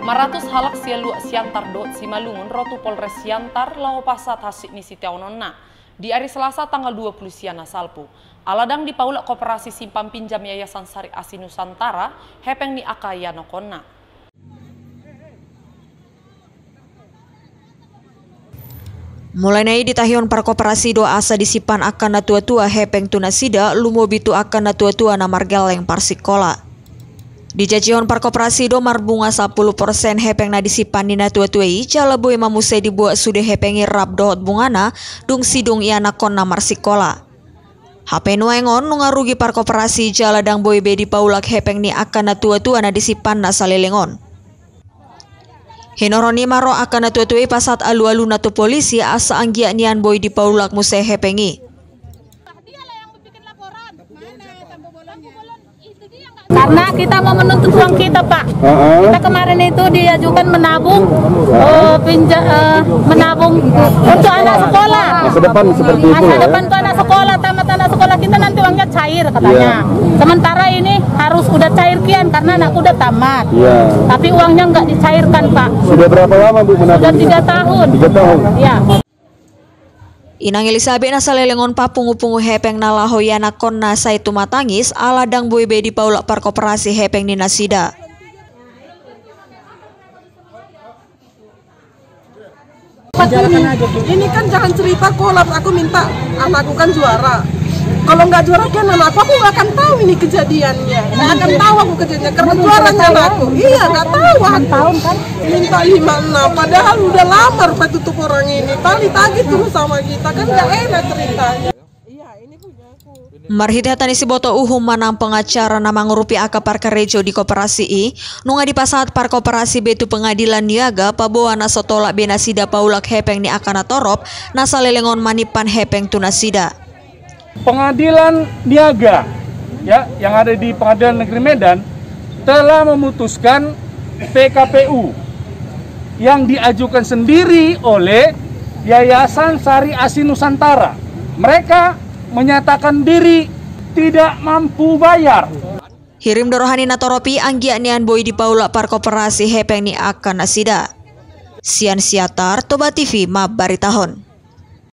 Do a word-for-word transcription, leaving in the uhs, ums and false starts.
Maratus halak sia luak siantar dot simalungun rotu Polres Siantar lau pasat hasik ni sitiaunonna. Di hari Selasa tanggal dua puluh siana salpu. Aladang di paulak koperasi simpan pinjam Yayasan Sari Asi Nusantara hepeng ni akaya nokonna. Mulai nai di tahion par koperasi do asa disipan akan na tua-tua hepeng tunasida lumo bitu akan na tua-tua na margeleng par sikola. Di jajion par koperasi do marbunga sepuluh persen hepeng na disipan ni na tua-tuai cala boy mamuse dibuat sudah hepengi rap dohot bungana dung sidung iana kon na mar sikola. Hape nuengon nungarugi par koperasi jala dang boy be di paulak hepeng ni akan na tua-tua na disipan na salelengon. Hinoroni maro akan na tua-tuai pasat alu-alu na tu polisi asa anggia nian boy di paulak muse hepengi. Karena kita mau menuntut uang kita, Pak. Uh-huh. Kita kemarin itu diajukan menabung, uh, pinja, uh, menabung untuk anak sekolah. Masa depan seperti itu. Masa depan untuk anak sekolah, tamat anak sekolah kita nanti uangnya cair katanya. Yeah. Sementara ini harus udah cair kian karena anakku udah tamat. Yeah. Tapi uangnya nggak dicairkan, Pak. Sudah berapa lama Bu menabung? Sudah tiga tahun. Tiga tahun. Ya. Inang Elisabeth na salelengon pa pungu-pungu hepeng na lahoyana kon na sa itu matangis aladang boy be di paulak par koperasi hepeng ni nasida. Ini kan jangan cerita kolap, aku minta anakku kan juara. Kalau nggak juara kan anakku, aku nggak akan tahu ini kejadiannya. Nggak akan tahu aku kejadiannya karena juaranya anakku. Iya nggak tahu. Tahun kan minta lima enam, padahal udah lama rupa tutup orang ini. Tali tagi terus sama kita kan nggak enak ceritanya. Iya ini punya aku. Marhitatan isi boto uhum manang pengacara namang rupi aka par karejo di koperasi i nunga di pasat par koperasi betu pengadilan niaga paboa na sotolak benasida paulak hepeng ni akana torop nasa lelengon manipan hepeng tunasida. Pengadilan niaga ya yang ada di Pengadilan Negeri Medan telah memutuskan P K P U yang diajukan sendiri oleh Yayasan Sari Asi Nusantara. Mereka menyatakan diri tidak mampu bayar. Hirim dorohani natoropi anggia nian boy di paula par koperasi hepeng ni akan nasida. Sian Siatar Toba T V mab baritahon.